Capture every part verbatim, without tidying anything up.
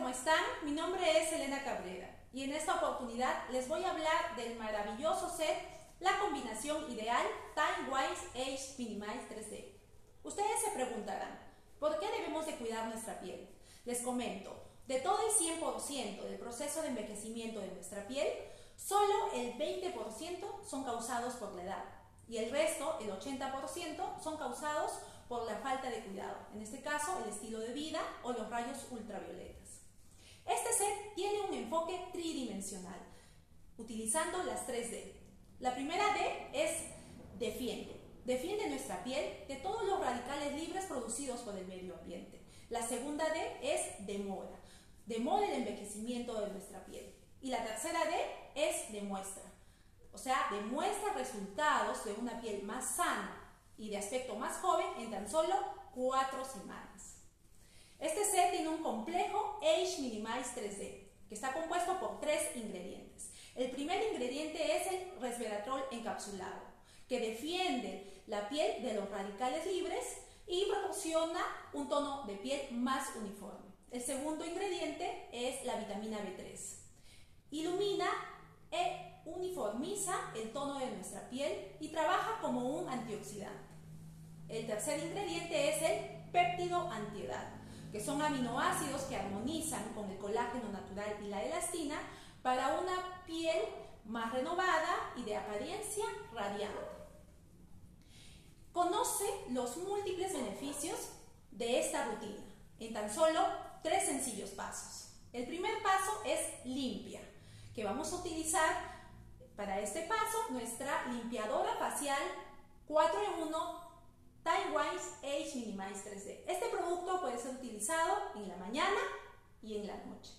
¿cómo están? Mi nombre es Elena Cabrera y en esta oportunidad les voy a hablar del maravilloso set, la combinación ideal Time Wise Age Minimize tres D. Ustedes se preguntarán, ¿por qué debemos de cuidar nuestra piel? Les comento, de todo el cien por ciento del proceso de envejecimiento de nuestra piel, solo el veinte por ciento son causados por la edad y el resto, el ochenta por ciento, son causados por la falta de cuidado, en este caso el estilo de vida o los rayos ultravioletas. Este set tiene un enfoque tridimensional, utilizando las tres D. La primera D es defiende. Defiende nuestra piel de todos los radicales libres producidos por el medio ambiente. La segunda D es demora. Demora el envejecimiento de nuestra piel. Y la tercera D es demuestra. O sea, demuestra resultados de una piel más sana y de aspecto más joven en tan solo cuatro semanas. Este set tiene un complejo Age Minimize tres D, que está compuesto por tres ingredientes. El primer ingrediente es el resveratrol encapsulado, que defiende la piel de los radicales libres y proporciona un tono de piel más uniforme. El segundo ingrediente es la vitamina B tres. Ilumina e uniformiza el tono de nuestra piel y trabaja como un antioxidante. El tercer ingrediente es el péptido antiedad, que son aminoácidos que armonizan con el colágeno natural y la elastina para una piel más renovada y de apariencia radiante. Conoce los múltiples beneficios de esta rutina en tan solo tres sencillos pasos. El primer paso es limpia, que vamos a utilizar para este paso nuestra limpiadora facial cuatro en uno Time Wise Age Minimize tres D. Este producto puede ser utilizado en la mañana y en la noche.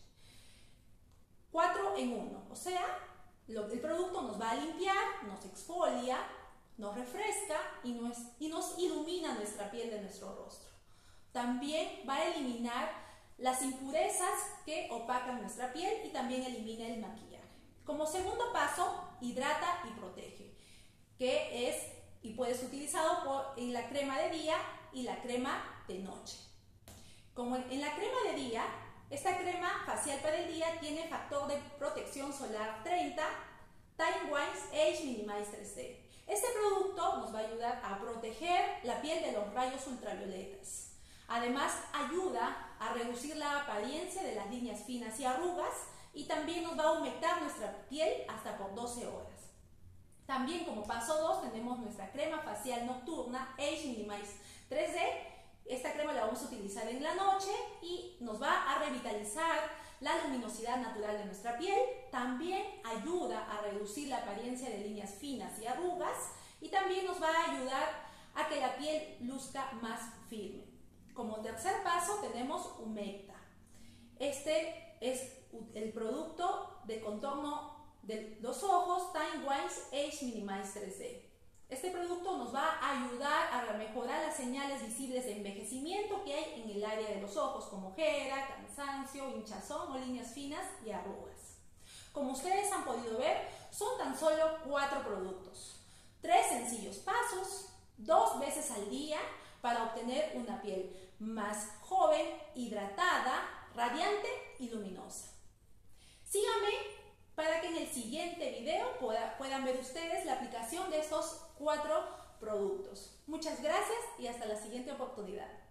cuatro en uno, o sea, lo, el producto nos va a limpiar, nos exfolia, nos refresca y nos, y nos ilumina nuestra piel de nuestro rostro. También va a eliminar las impurezas que opacan nuestra piel y también elimina el maquillaje. Como segundo paso, hidrata y protege, que es y puede ser utilizado por, en la crema de día y la crema de noche. Como en la crema de día, esta crema facial para el día tiene factor de protección solar treinta, Time Wise Age Minimize tres D. Este producto nos va a ayudar a proteger la piel de los rayos ultravioletas. Además, ayuda a reducir la apariencia de las líneas finas y arrugas y también nos va a humectar nuestra piel hasta por doce horas. También como paso dos tenemos nuestra crema facial nocturna Age Minimize tres D. Esta crema la vamos a utilizar en la noche y nos va a revitalizar la luminosidad natural de nuestra piel. También ayuda a reducir la apariencia de líneas finas y arrugas y también nos va a ayudar a que la piel luzca más firme. Como tercer paso tenemos Humecta. Este es el producto de contorno de los ojos Time Wise Age Minimize tres D. Este producto nos va a ayudar a mejorar las señales visibles de envejecimiento que hay en el área de los ojos, como ojera, cansancio, hinchazón o líneas finas y arrugas. Como ustedes han podido ver, son tan solo cuatro productos. Tres sencillos pasos, dos veces al día para obtener una piel más joven, hidratada, radiante y luminosa. Síganme para que en el siguiente video pueda, puedan ver ustedes la aplicación de estos cuatro productos. Muchas gracias y hasta la siguiente oportunidad.